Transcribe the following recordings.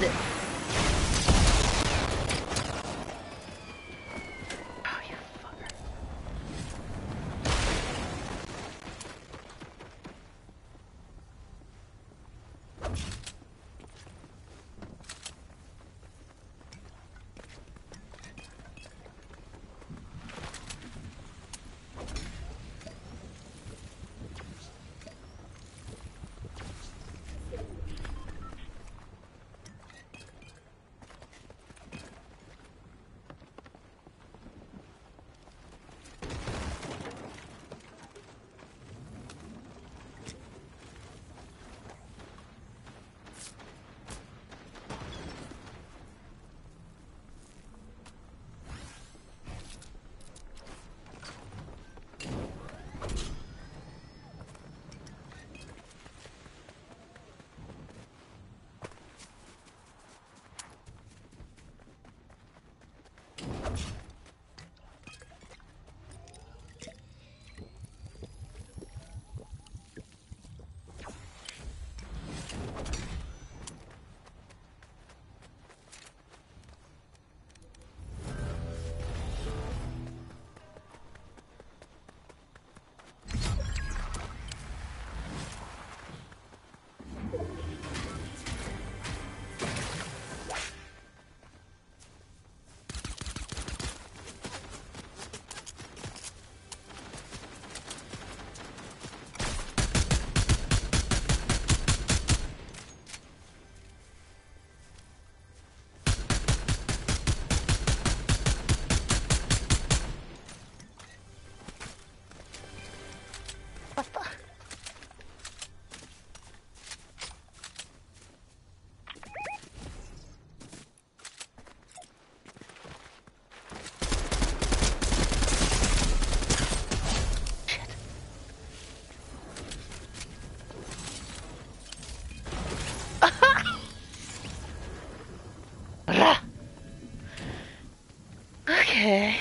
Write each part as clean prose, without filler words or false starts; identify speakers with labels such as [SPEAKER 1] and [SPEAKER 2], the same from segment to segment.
[SPEAKER 1] it. Oh, you fucker. Okay.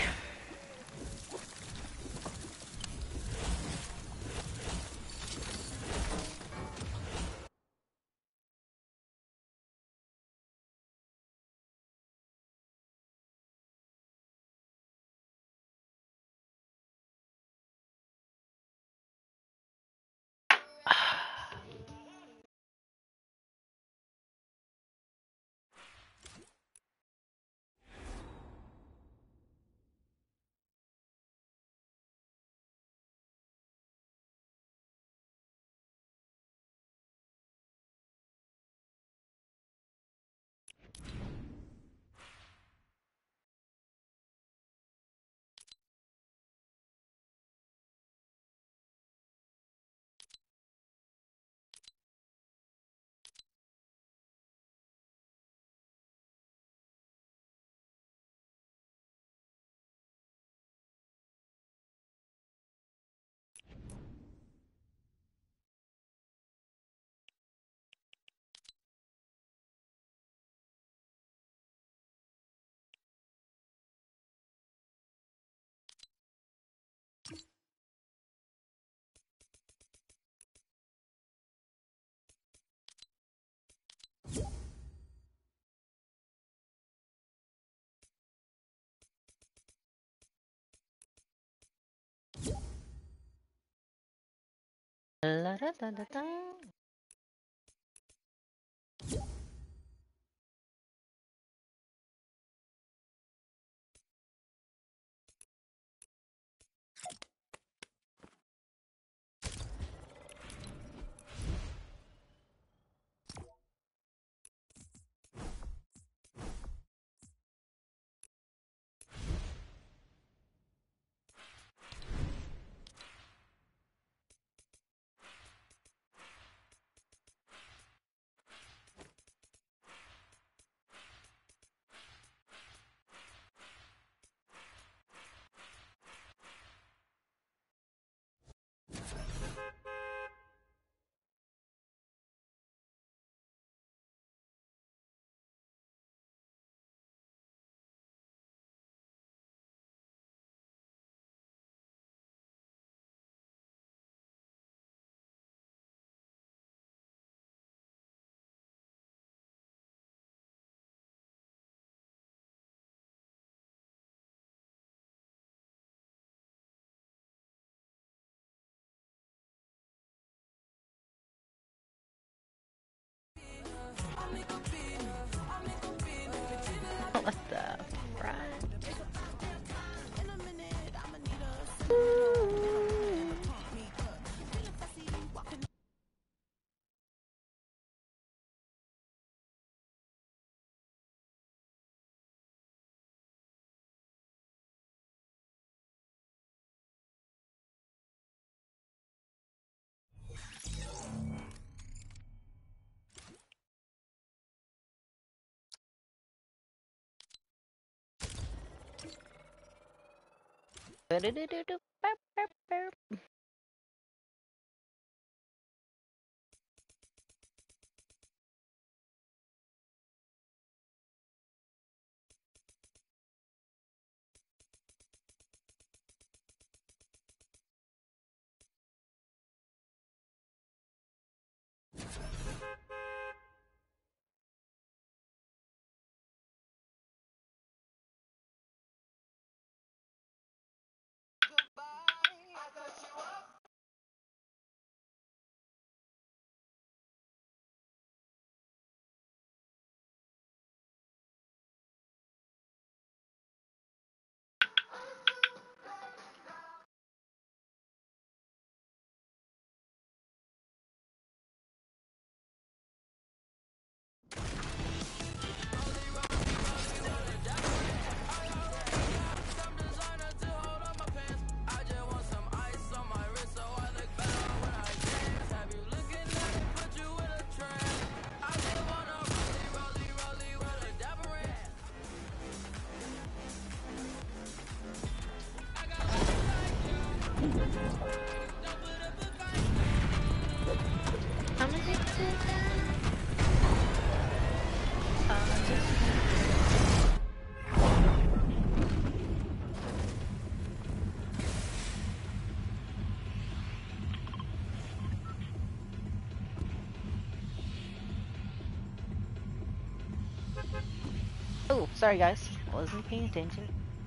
[SPEAKER 1] La da da da da. What the frick? How much is it? Oh, sorry guys. Wasn't paying attention.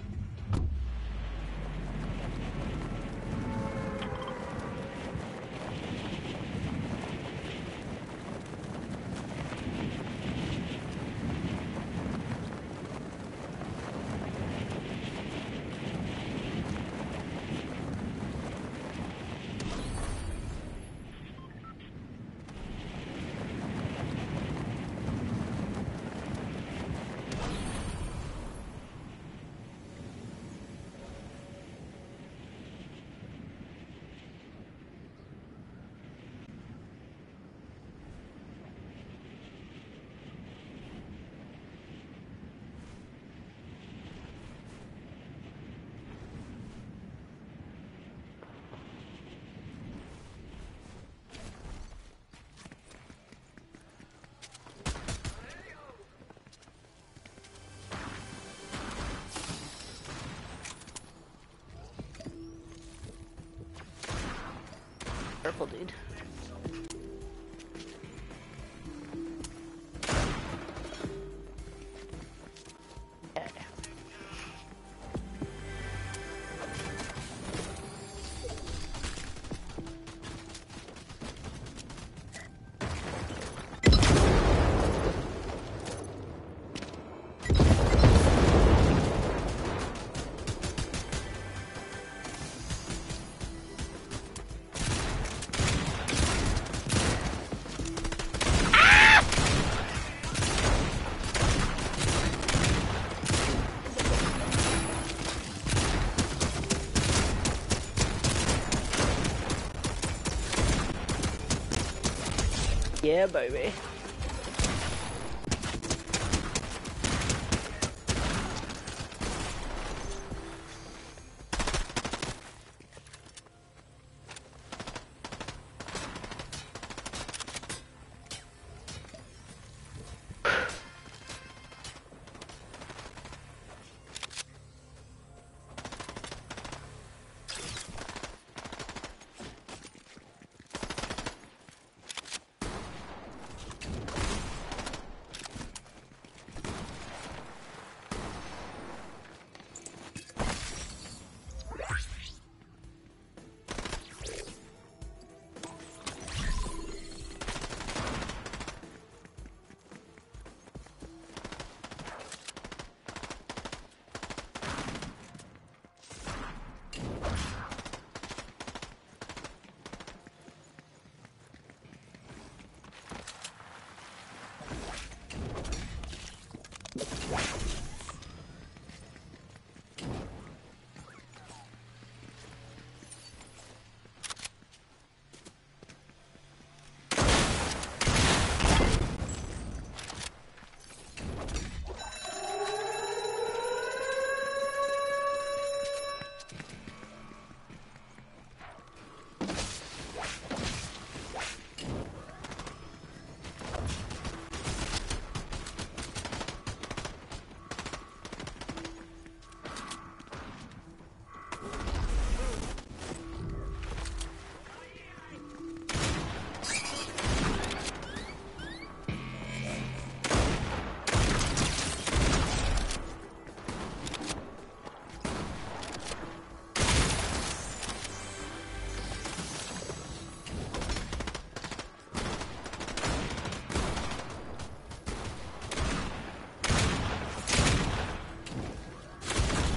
[SPEAKER 1] Purple dude. Yeah. Yeah, baby.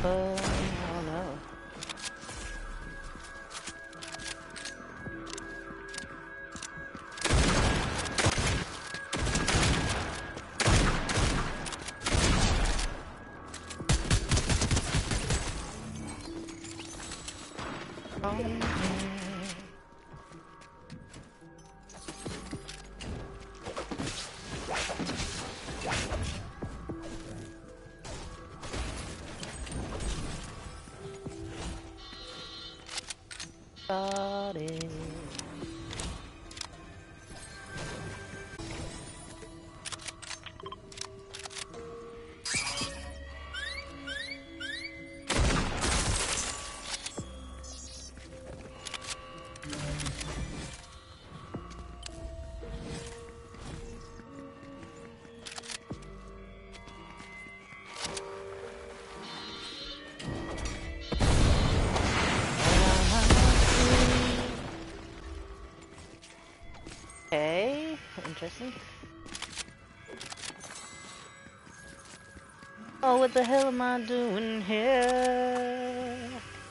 [SPEAKER 1] Oh no. Got it. Okay, interesting. Oh, what the hell am I doing here?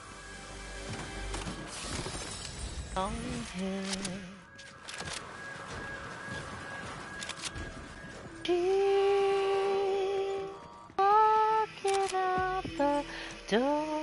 [SPEAKER 1] On here. She walking out the door.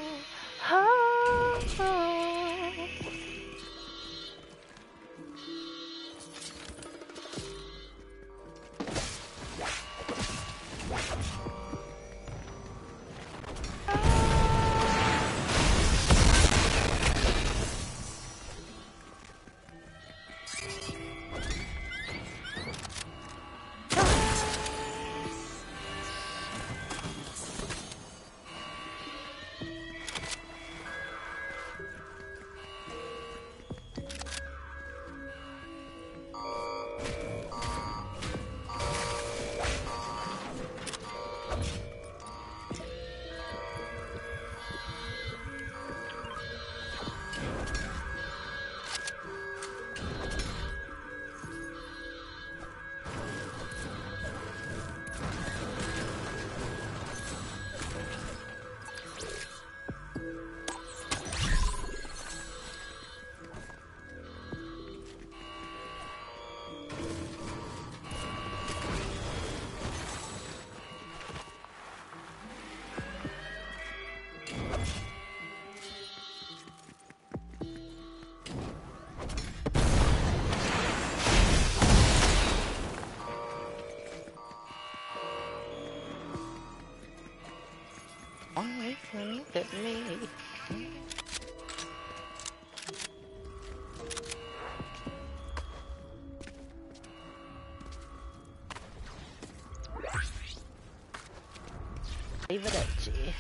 [SPEAKER 1] Only look at me. Arrivederci.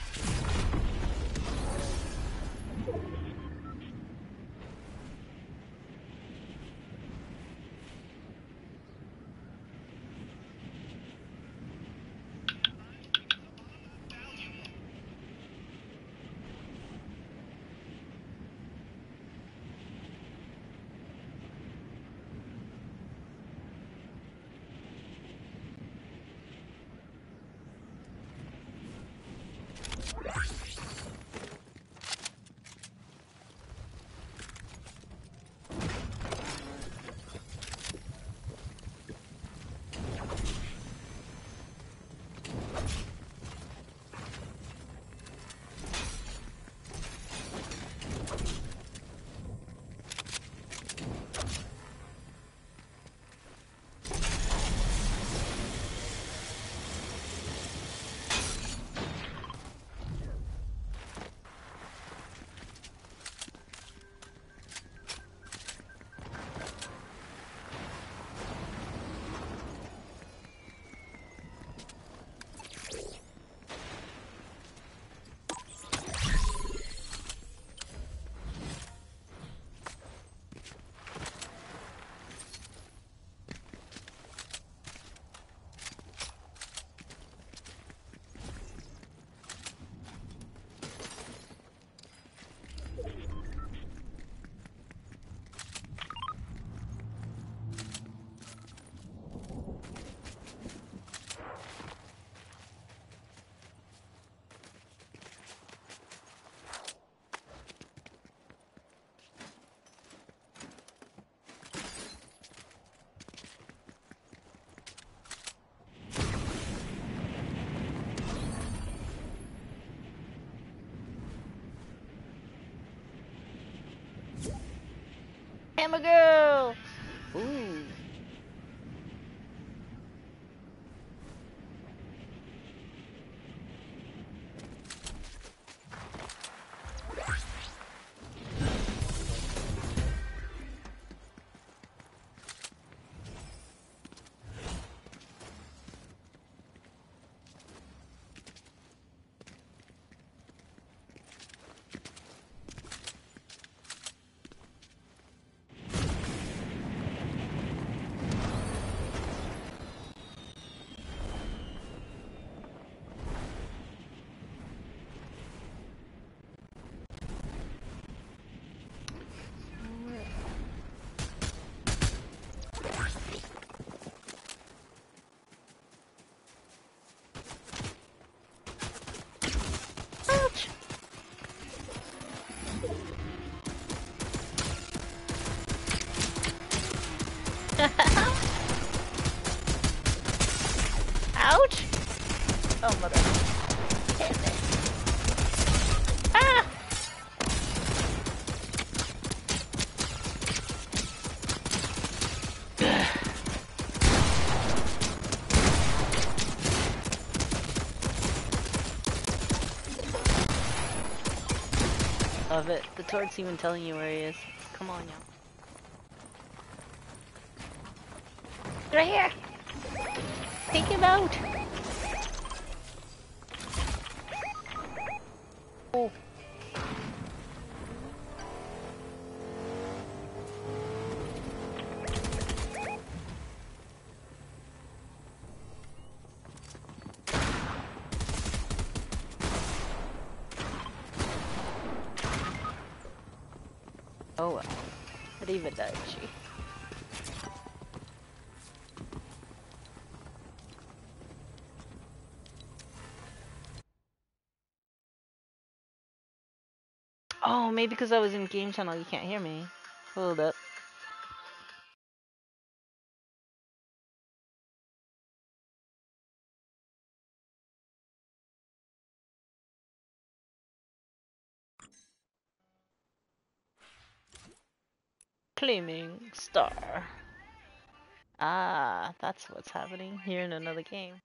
[SPEAKER 1] I'm a girl. Ooh. Ouch. Ouch. Oh, mother. Ah! Love it. The tort's even telling you where he is. Come on, y'all. Right here! Take him out! Oh. Oh well. Arrivederci. Oh, maybe because I was in game channel you can't hear me. Hold up. Claiming star. Ah, that's what's happening here in another game.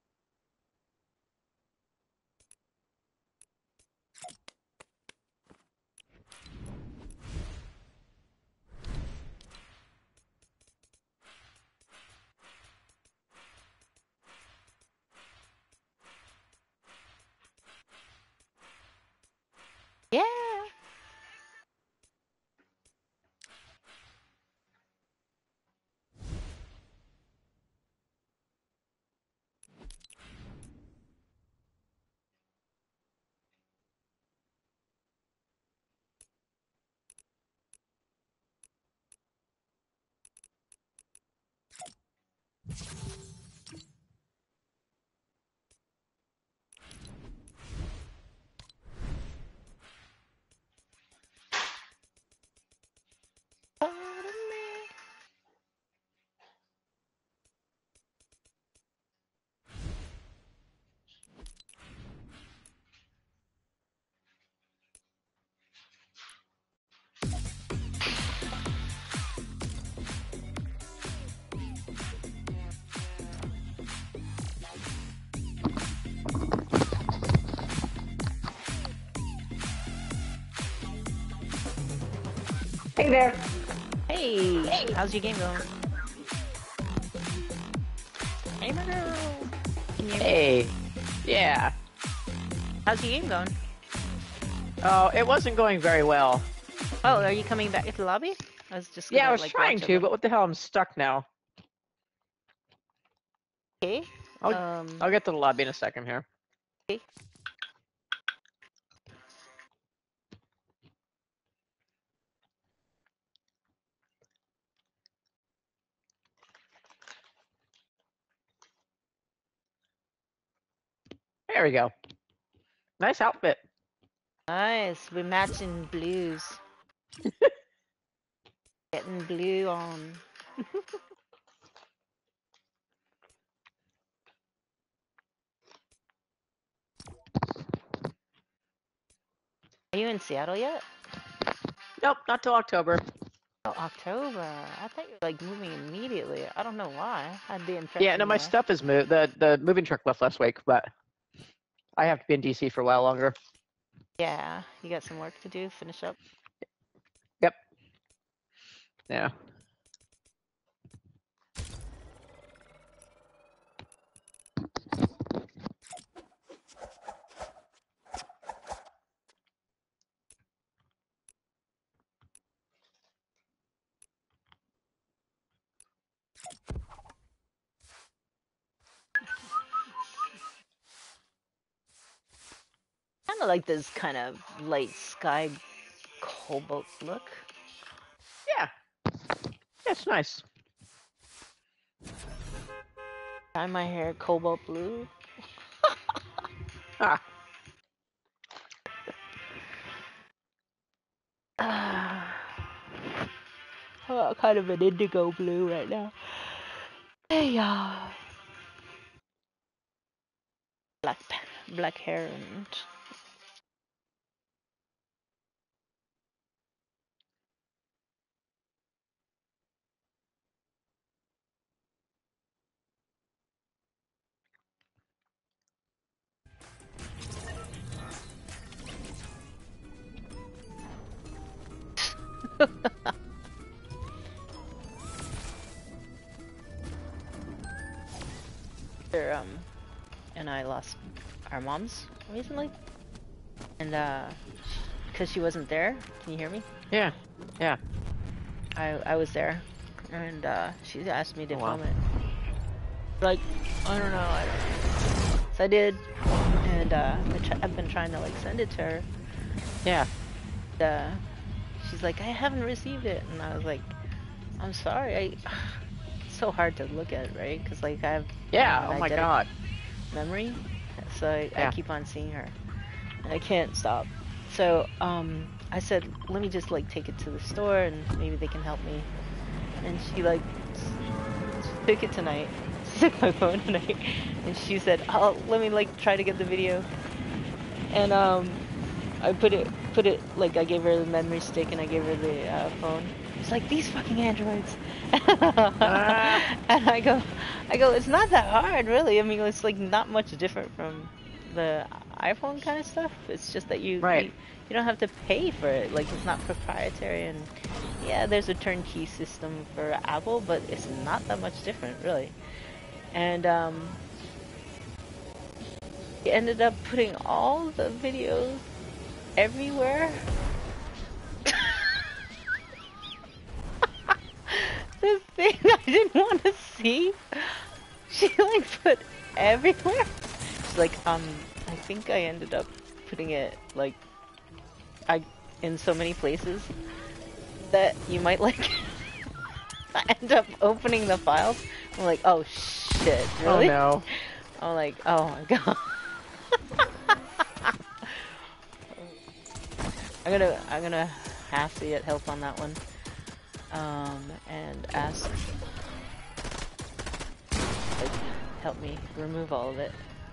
[SPEAKER 1] Yeah.
[SPEAKER 2] Hey there.
[SPEAKER 1] Hey, how's your game going? Hey, my girl. Can you hear me?
[SPEAKER 2] Hey. Yeah.
[SPEAKER 1] How's your game going?
[SPEAKER 2] Oh, it wasn't going very well.
[SPEAKER 1] Oh, are you coming back into the lobby? I was just
[SPEAKER 2] Yeah, I
[SPEAKER 1] gonna,
[SPEAKER 2] was
[SPEAKER 1] like,
[SPEAKER 2] trying
[SPEAKER 1] watch it
[SPEAKER 2] to,
[SPEAKER 1] then.
[SPEAKER 2] but what the hell? I'm stuck now.
[SPEAKER 1] Okay.
[SPEAKER 2] I'll get to the lobby in a second here.
[SPEAKER 1] Okay.
[SPEAKER 2] There we go. Nice outfit.
[SPEAKER 1] Nice. We're matching blues. Getting blue on. Are you in Seattle yet?
[SPEAKER 2] Nope, not till October.
[SPEAKER 1] Oh, October. I thought you were like moving immediately. I don't know why. I had the impression.
[SPEAKER 2] Yeah, no, my stuff is moved. The moving truck left last week, but I have to be in DC for a while longer.
[SPEAKER 1] Yeah, you got some work to do. Finish up.
[SPEAKER 2] Yep. Yeah.
[SPEAKER 1] Kind of like this kind of light sky cobalt look.
[SPEAKER 2] Yeah. It's nice.
[SPEAKER 1] Dye my hair cobalt blue.
[SPEAKER 2] Ah.
[SPEAKER 1] Oh, kind of an indigo blue right now. Hey, black hair and and I lost our moms recently, and because she wasn't there. Can you hear me?
[SPEAKER 2] Yeah. Yeah.
[SPEAKER 1] I was there, and she asked me to
[SPEAKER 2] Oh, wow.
[SPEAKER 1] film it. Like, I don't know. So I did, and I've been trying to like send it to her.
[SPEAKER 2] Yeah.
[SPEAKER 1] She's like, I haven't received it, and I was like, I'm sorry. It's so hard to look at, right? Because like I have
[SPEAKER 2] Yeah. Oh my God.
[SPEAKER 1] memory, so I
[SPEAKER 2] Yeah.
[SPEAKER 1] keep on seeing her, and I can't stop. So I said, let me just like take it to the store, and maybe they can help me. And she like took it tonight. She took my phone tonight, and she said, "Oh, let me like try to get the video." And I put it like I gave her the memory stick and I gave her the phone. It's like these fucking androids. And I go, it's not that hard, really. I mean, it's like not much different from the iPhone kind of stuff. It's just that you don't have to pay for it. Like it's not proprietary, and yeah, there's a turnkey system for Apple, but it's not that much different, really. And he ended up putting all the videos everywhere. The thing I didn't want to see, she like put everywhere. She's like, I think I ended up putting it like in so many places that you might like end up opening the files. I'm like, oh shit, really?
[SPEAKER 2] Oh no.
[SPEAKER 1] I'm like, oh my god. I'm gonna have to get help on that one. And ask, like, help me remove all of it.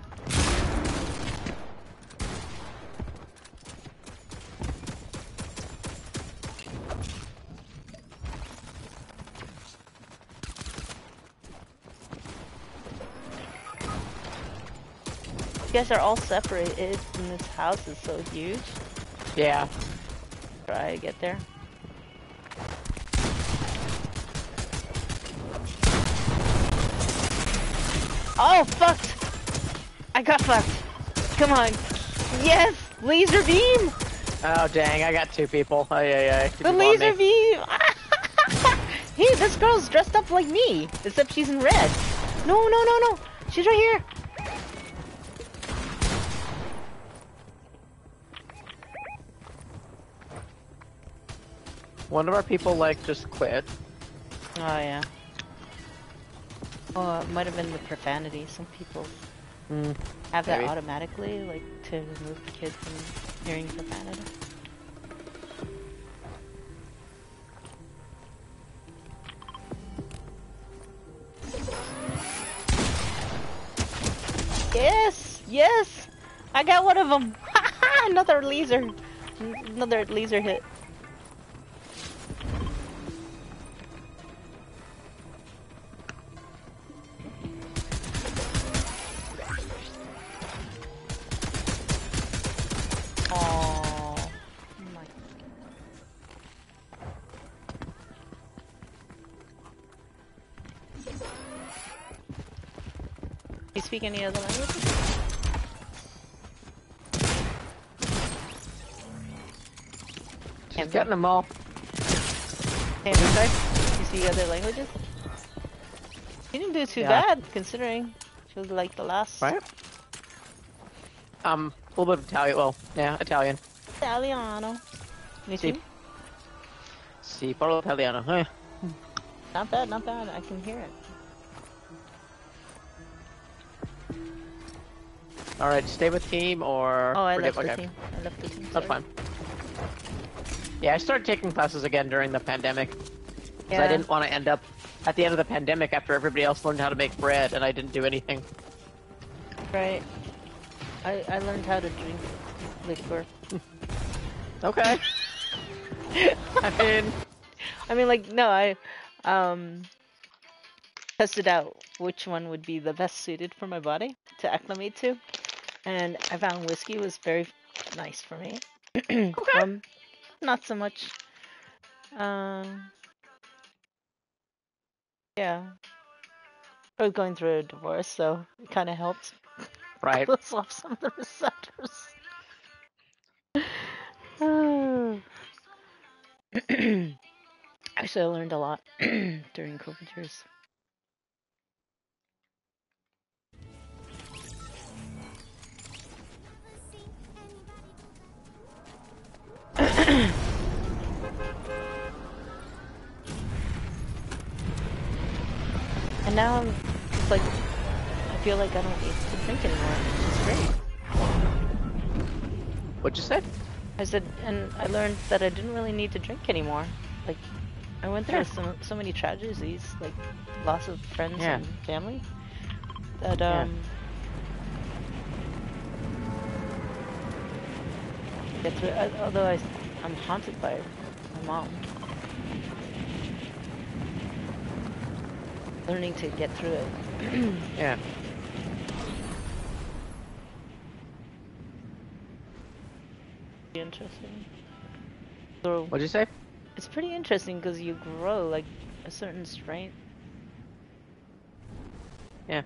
[SPEAKER 1] You guys are all separated, and this house is so huge.
[SPEAKER 2] Yeah.
[SPEAKER 1] Try to get there. Oh, fucked! I got fucked. Come on. Yes! Laser beam!
[SPEAKER 2] Oh dang! I got two people. Oh yeah.
[SPEAKER 1] The laser beam! Hey, this girl's dressed up like me, except she's in red. No. She's right here.
[SPEAKER 2] One of our people like just quit.
[SPEAKER 1] Oh yeah. Oh, it might have been the profanity. Some people have that
[SPEAKER 2] maybe.
[SPEAKER 1] automatically, like to remove the kids from hearing profanity. Yes! I got one of them! Another laser hit. You speak any other languages?
[SPEAKER 2] She's getting them all.
[SPEAKER 1] Hey, you speak other languages? You didn't do too bad, considering she was like the last.
[SPEAKER 2] Right? A little bit of Italian. Well, yeah, Italian.
[SPEAKER 1] Italiano.
[SPEAKER 2] Si. Si parlo italiano.
[SPEAKER 1] Not bad, not bad. I can hear it.
[SPEAKER 2] Alright, stay with team or...
[SPEAKER 1] Oh, I
[SPEAKER 2] forget.
[SPEAKER 1] left the team. I left the team.
[SPEAKER 2] That's fine. Yeah, I started taking classes again during the pandemic. Because I didn't want to end up at the end of the pandemic after everybody else learned how to make bread and I didn't do anything.
[SPEAKER 1] Right. I learned how to drink liquor.
[SPEAKER 2] Okay. I mean, like, no, I tested out which one would be the best suited for my body to acclimate to, and I found whiskey was very nice for me. Okay.
[SPEAKER 1] Not so much. Yeah. I was going through a divorce, so it kind of helped.
[SPEAKER 2] Right.
[SPEAKER 1] Close off some of the receptors. Actually, I learned a lot during COVID years. And now I'm just like, I feel like I don't need to drink anymore, which is great.
[SPEAKER 2] What'd you say?
[SPEAKER 1] I said, and I learned that I didn't really need to drink anymore. Like, I went through so many tragedies, like loss of friends and family, that get through. Although I'm haunted by my mom. Learning to get through it.
[SPEAKER 2] Yeah.
[SPEAKER 1] Interesting. So,
[SPEAKER 2] What'd you say?
[SPEAKER 1] it's pretty interesting because you grow like a certain strength.
[SPEAKER 2] Yeah.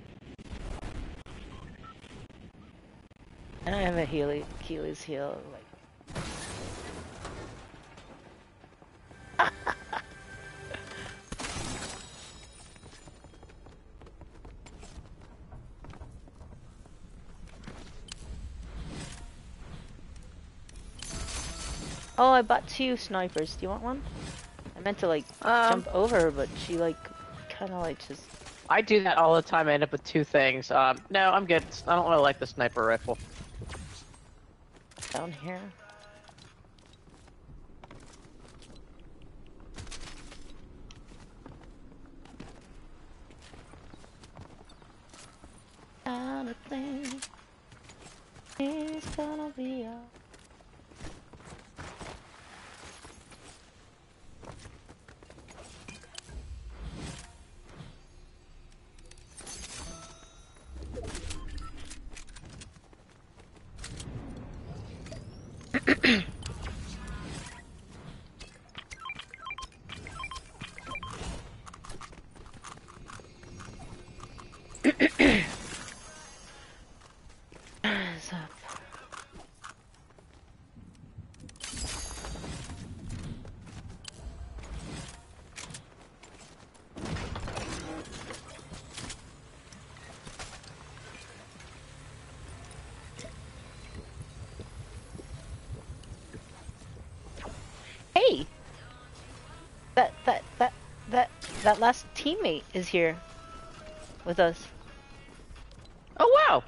[SPEAKER 1] And I have a Achilles heel, like. Oh, I bought 2 snipers. Do you want one? I meant to like jump over her, but she like kind of like just.
[SPEAKER 2] I do that all the time. I end up with 2 things. No, I'm good. I don't really like the sniper rifle.
[SPEAKER 1] Down here. Anything is gonna be all. Hey! That last teammate is here with us.
[SPEAKER 2] Oh, wow!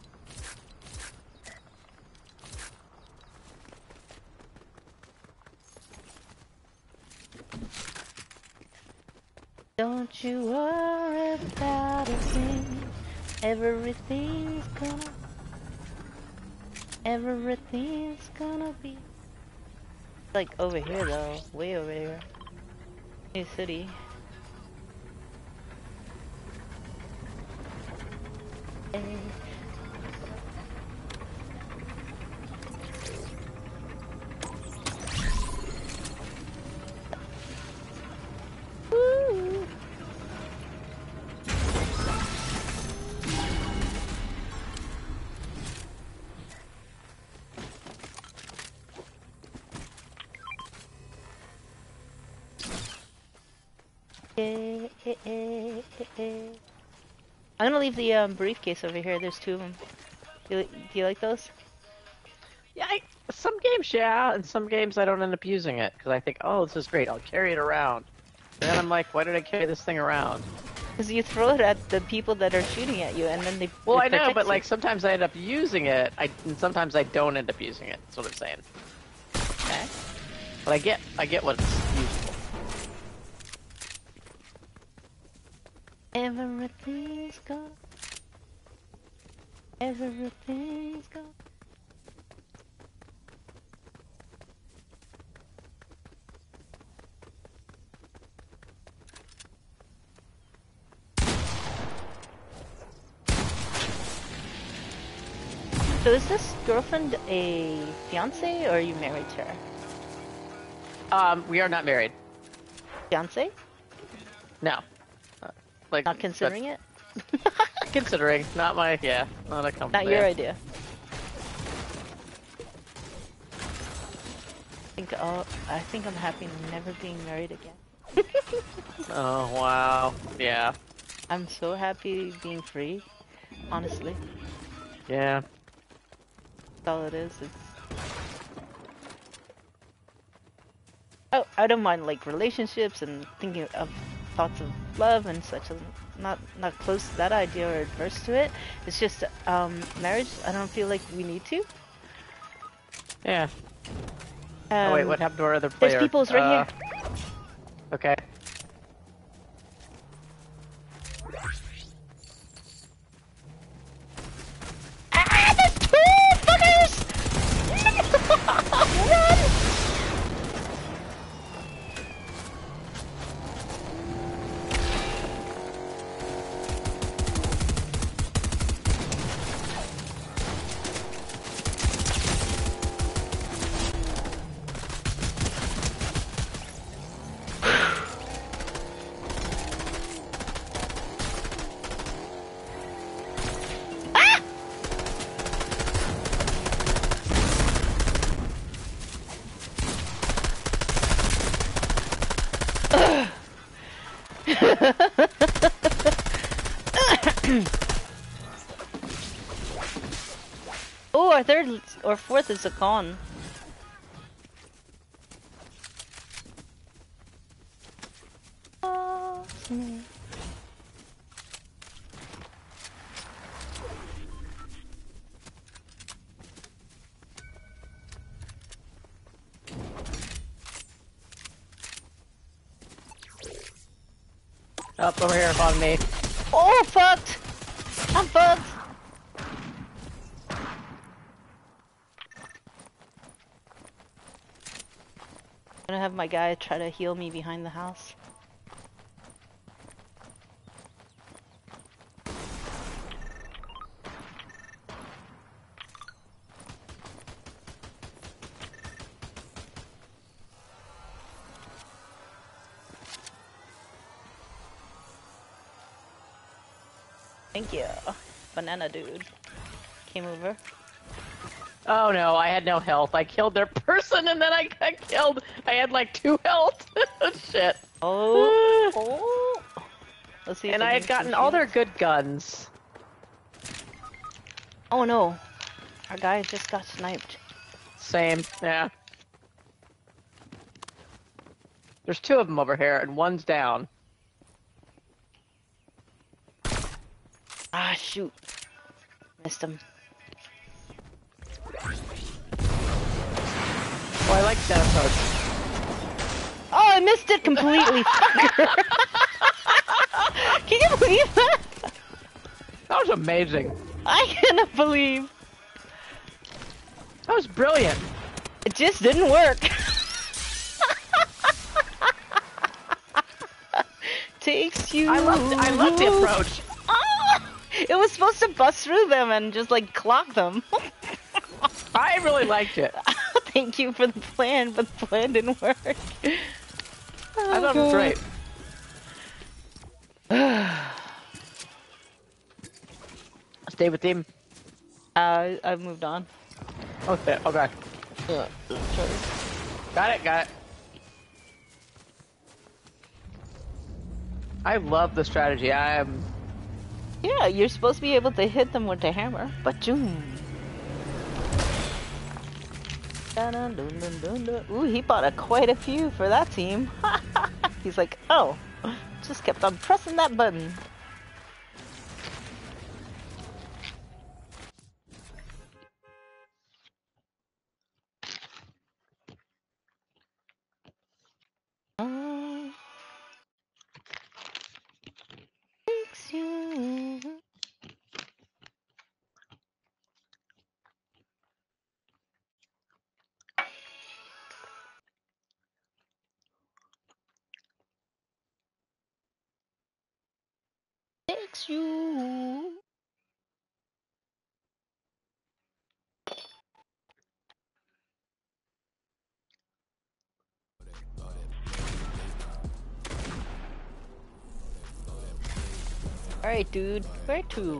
[SPEAKER 1] Don't you worry about a thing. Everything's gonna be. Like over here though, way over here. New city. Hey. Woo. I'm gonna leave the briefcase over here. There's two of them. Do you like those?
[SPEAKER 2] Yeah, some games, yeah, and some games I don't end up using it because I think, oh, this is great, I'll carry it around. And then I'm like, why did I carry this thing around?
[SPEAKER 1] Because you throw it at the people that are shooting at you, and then they.
[SPEAKER 2] Well,
[SPEAKER 1] it
[SPEAKER 2] I know,
[SPEAKER 1] protects
[SPEAKER 2] but
[SPEAKER 1] you.
[SPEAKER 2] like sometimes I end up using it, and sometimes I don't end up using it. That's what I'm saying.
[SPEAKER 1] Okay.
[SPEAKER 2] But I get what it's useful.
[SPEAKER 1] Everything's gone. Everything's gone. So is this girlfriend a fiance, or are you married to her?
[SPEAKER 2] We are not married.
[SPEAKER 1] Fiance?
[SPEAKER 2] No. Like
[SPEAKER 1] Not considering it?
[SPEAKER 2] Considering, not my, not a company.
[SPEAKER 1] Not your idea. I think I'm happy never being married again.
[SPEAKER 2] Oh wow, yeah.
[SPEAKER 1] I'm so happy being free, honestly.
[SPEAKER 2] Yeah.
[SPEAKER 1] That's all it is. Oh, I don't mind like relationships and thinking of thoughts of love and such. I'm not close to that idea or adverse to it. It's just marriage. I don't feel like we need to.
[SPEAKER 2] Yeah. Oh wait, what happened to our other player?
[SPEAKER 1] There's people's right here.
[SPEAKER 2] Okay.
[SPEAKER 1] Ah, there's two fuckers! Run! Oh, our third or fourth is a con.
[SPEAKER 2] Up over here on me.
[SPEAKER 1] Oh, fucked! I'm fucked! I'm gonna have my guy try to heal me behind the house. Thank you. Banana dude came over.
[SPEAKER 2] Oh no, I had no health. I killed their person and then I got killed. I had like 2 health. Shit.
[SPEAKER 1] Oh. Oh. Let's see.
[SPEAKER 2] And I had gotten all their good guns.
[SPEAKER 1] Oh no. Our guy just got sniped.
[SPEAKER 2] Same, yeah. There's 2 of them over here and one's down.
[SPEAKER 1] Ah, shoot. Missed him.
[SPEAKER 2] Oh, I like that approach.
[SPEAKER 1] Oh, I missed it completely. Fucker. Can you believe that?
[SPEAKER 2] That was amazing.
[SPEAKER 1] I cannot believe.
[SPEAKER 2] That was brilliant.
[SPEAKER 1] It just didn't work. Takes you.
[SPEAKER 2] I loved the approach.
[SPEAKER 1] It was supposed to bust through them and just like clock them.
[SPEAKER 2] I really liked it.
[SPEAKER 1] Thank you for the plan, but the plan didn't work.
[SPEAKER 2] I thought it was great. Stay with him.
[SPEAKER 1] I've moved on.
[SPEAKER 2] Okay, okay.
[SPEAKER 1] Yeah, sorry.
[SPEAKER 2] Got it, got it. I love the strategy.
[SPEAKER 1] Yeah, you're supposed to be able to hit them with the hammer, but June. Ooh, he bought quite a few for that team. He's like, oh, just kept on pressing that button. Fix you. Fix you. Alright, dude. Where to?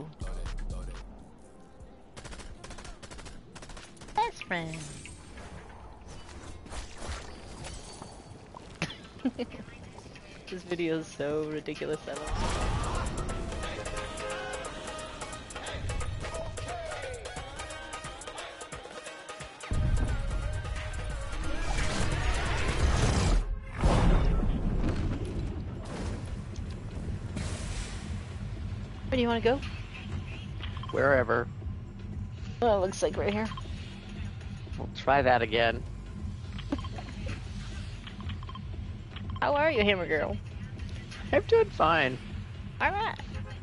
[SPEAKER 1] Best friend. This video is so ridiculous. I love it. Where do you want to go?
[SPEAKER 2] Wherever.
[SPEAKER 1] Oh, it looks like right here.
[SPEAKER 2] We'll try that again.
[SPEAKER 1] How are you, Hammer Girl?
[SPEAKER 2] I'm doing fine.
[SPEAKER 1] Alright.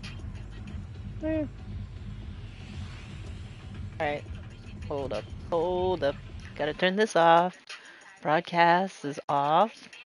[SPEAKER 1] Alright. Hold up. Hold up. Gotta turn this off. Broadcast is off.